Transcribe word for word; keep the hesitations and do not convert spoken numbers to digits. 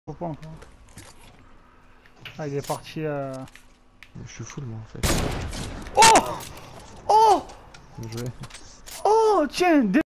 Faut pas encore. Ah, il est parti. Euh... Je suis full moi en fait. Oh! Oh! Bien joué. Oh! Tiens!